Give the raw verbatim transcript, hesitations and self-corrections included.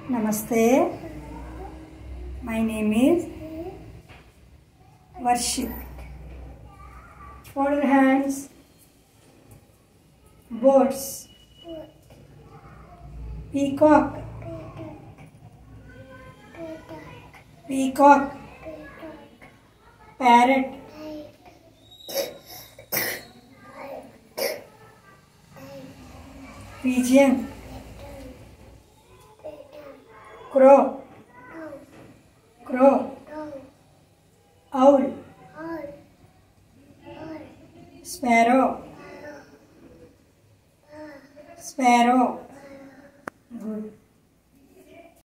Namaste. My name is Varshith. Fold your hands. Birds. Peacock. Peacock. Parrot. Pigeon. Crow. Crow. Owl. Sparrow. Sparrow.